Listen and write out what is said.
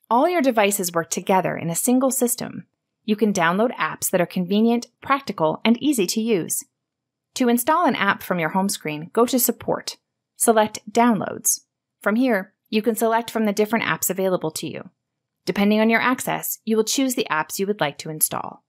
All your devices work together in a single system. You can download apps that are convenient, practical, and easy to use. To install an app from your home screen, go to Support. Select Downloads. From here, you can select from the different apps available to you. Depending on your access, you will choose the apps you would like to install.